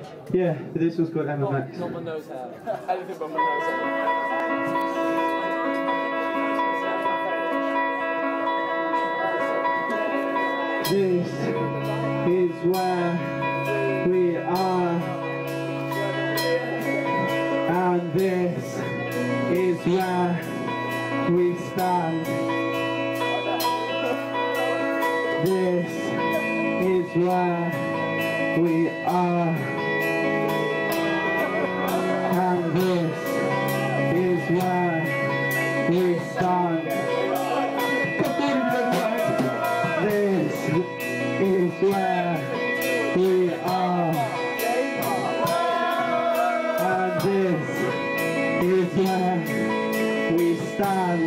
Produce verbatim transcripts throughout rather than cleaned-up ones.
Yeah, but this one's got Emma Max. Not my nose hair. Anything but my nose hair. This is where we are, and this is where we stand. This is where we are, and this is where we stand. This is where we are, and this is where we stand.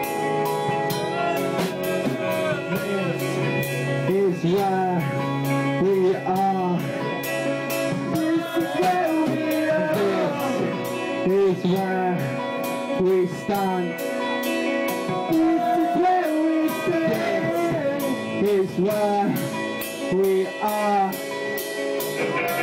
This is where we are. This is where we are. This is where we stand. This is where we stand. This is where we are.